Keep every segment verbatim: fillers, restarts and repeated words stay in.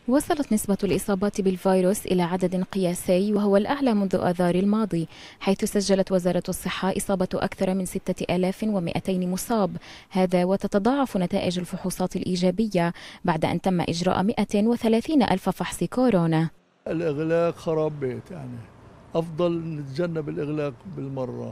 وصلت نسبة الإصابات بالفيروس إلى عدد قياسي وهو الأعلى منذ آذار الماضي، حيث سجلت وزارة الصحة إصابة أكثر من ستة آلاف ومئتين مصاب، هذا وتتضاعف نتائج الفحوصات الإيجابية بعد أن تم إجراء مئة وثلاثين ألف فحص كورونا. الإغلاق خراب بيت، يعني أفضل نتجنب الإغلاق بالمرة،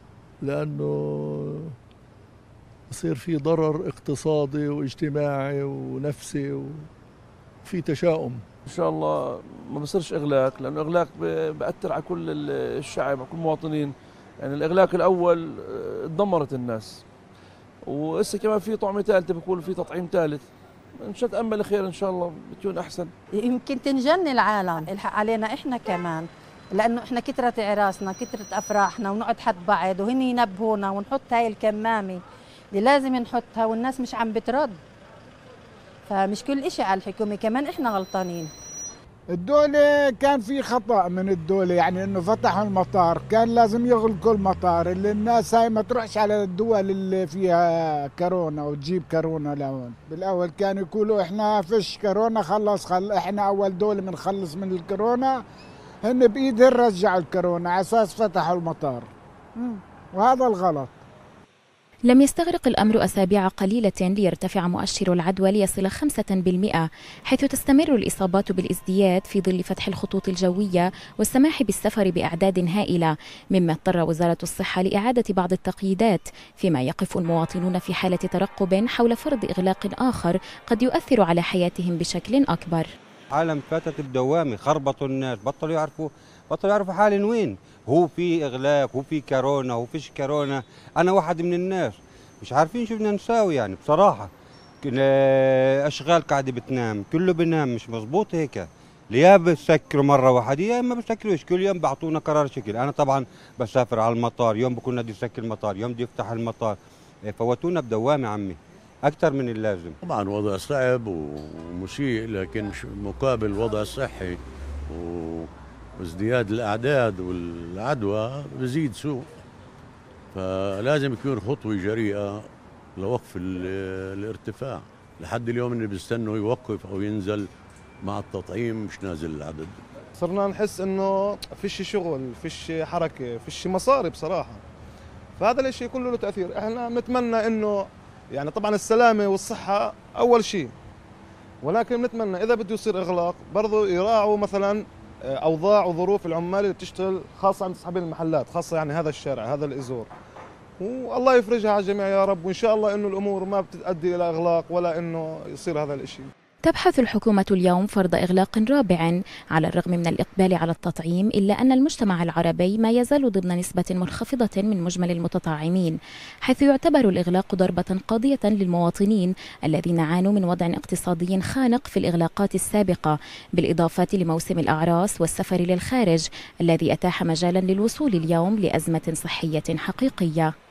لأنه يصير في ضرر اقتصادي واجتماعي ونفسي و في تشاؤم. ان شاء الله ما بصيرش اغلاق، لانه اغلاق بأثر على كل الشعب، على كل المواطنين. يعني الاغلاق الاول دمرت الناس، وهسه كمان في طعمه ثالثه، بيقولوا في تطعيم ثالث، نتامل خير ان شاء الله بتكون احسن. يمكن تنجن العالم، الحق علينا احنا كمان، لانه احنا كثرت اعراسنا كثرت افراحنا ونقعد حد بعض وهن ينبهونا ونحط هاي الكمامه اللي لازم نحطها والناس مش عم بترد. فمش كل إشي على الحكومة، كمان إحنا غلطانين. الدولة كان في خطأ من الدولة، يعني إنه فتحوا المطار، كان لازم يغلقوا المطار، اللي الناس هاي ما تروحش على الدول اللي فيها كورونا وتجيب كورونا لهون. بالأول كانوا يقولوا إحنا فيش كورونا، خلص خل إحنا أول دولة بنخلص من الكورونا، هن بإيدهم رجعوا الكورونا على أساس فتحوا المطار. م. وهذا الغلط. لم يستغرق الأمر أسابيع قليلة ليرتفع مؤشر العدوى ليصل خمسة بالمئة، حيث تستمر الإصابات بالازدياد في ظل فتح الخطوط الجوية والسماح بالسفر بأعداد هائلة، مما اضطر وزارة الصحة لإعادة بعض التقييدات، فيما يقف المواطنون في حالة ترقب حول فرض إغلاق آخر قد يؤثر على حياتهم بشكل أكبر. عالم فاتت بدوامة، خربطوا الناس، بطلوا يعرفوا بطلوا يعرفوا حالهم وين، هو في إغلاق، هو في كورونا، هو فيش كورونا. أنا واحد من الناس مش عارفين شو بدنا نساوي، يعني بصراحة أشغال قاعدة بتنام، كله بنام، مش مزبوط هيك. يا بسكروا مرة واحدة يا ما بسكروش، كل يوم بعطونا قرار شكل. أنا طبعا بسافر على المطار، يوم بكون بدي يسكر المطار، يوم بدي يفتح المطار، فوتونا بدوامة عمي أكثر من اللازم. طبعا وضع صعب ومسيء، لكن مقابل الوضع الصحي وازدياد الأعداد والعدوى بزيد سوء، فلازم يكون خطوة جريئة لوقف الارتفاع. لحد اليوم اللي بيستنوا يوقف أو ينزل مع التطعيم مش نازل العدد. صرنا نحس إنه فيش شغل، فيش حركة، فيش مصاري بصراحة، فهذا الشيء كله له تأثير. احنا نتمنى إنه يعني طبعا السلامة والصحة أول شيء، ولكن نتمنى إذا بده يصير إغلاق برضو يراعوا مثلا أوضاع وظروف العمال اللي بتشتغل، خاصة عند أصحاب المحلات، خاصة يعني هذا الشارع هذا الإزور، والله يفرجها على الجميع يا رب، وإن شاء الله إنه الأمور ما بتؤدي إلى إغلاق ولا إنه يصير هذا الإشي. تبحث الحكومة اليوم فرض إغلاق رابع على الرغم من الإقبال على التطعيم، إلا أن المجتمع العربي ما يزال ضمن نسبة منخفضة من مجمل المتطعمين، حيث يعتبر الإغلاق ضربة قاضية للمواطنين الذين عانوا من وضع اقتصادي خانق في الإغلاقات السابقة، بالإضافة لموسم الأعراس والسفر للخارج الذي أتاح مجالا للوصول اليوم لأزمة صحية حقيقية.